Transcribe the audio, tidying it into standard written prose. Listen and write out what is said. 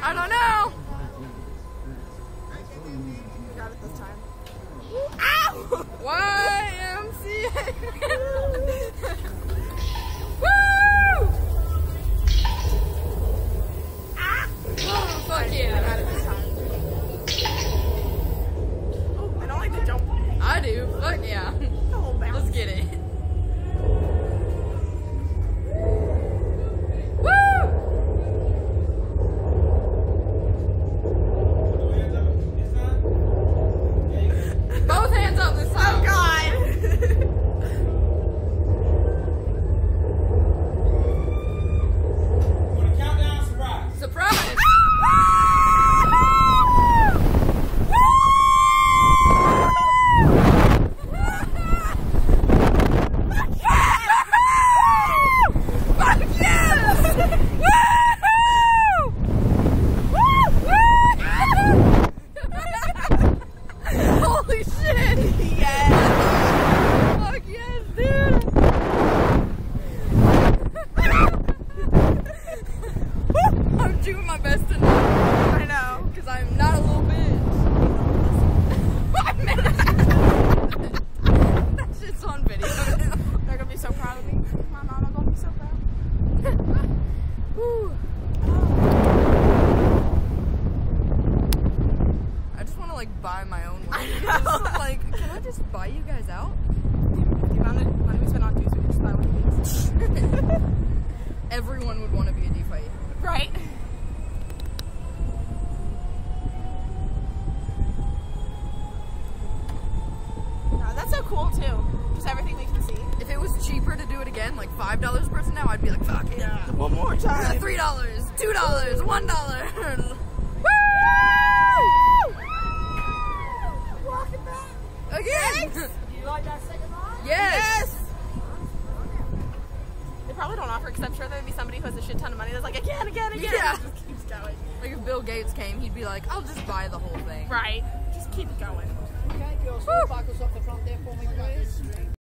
I don't know. You got it this time. Ow! YMCA. Woo! Ah! Oh, fuck yeah. I got it this time. Oh, I don't like to jump. I do. Fuck yeah. Oh, bounce. Let's get it. Both hands up this time. Oh, God. Want to count down surprise? Surprise! Fuck yes! Holy shit! Yes. Fuck yes, dude! I'm doing my best to not, I know. because I'm not a little bitch. That shit's on video. They're gonna be so proud of me. My mama gonna be so proud. Whew. I just want to like buy my own I wings. know. Like, can I just buy you guys out? The amount of money we spend on dues, we can just buy one of these. Everyone would want to be a DeFi. Right? No, that's so cool too. Just everything we can see. If it was cheaper to do it again, like $5 a person now, I'd be like, fuck it. Yeah. One more time. $3, $2, $1. Walking back. Again. Do you like that second line? Yes. They probably don't offer, because I'm sure there'd be somebody who has a shit ton of money that's like, again. Yeah. It just keeps going. Like if Bill Gates came, he'd be like, I'll just buy the whole thing. Right. Just keep it going. Okay, girls, back us off the front there for me, please.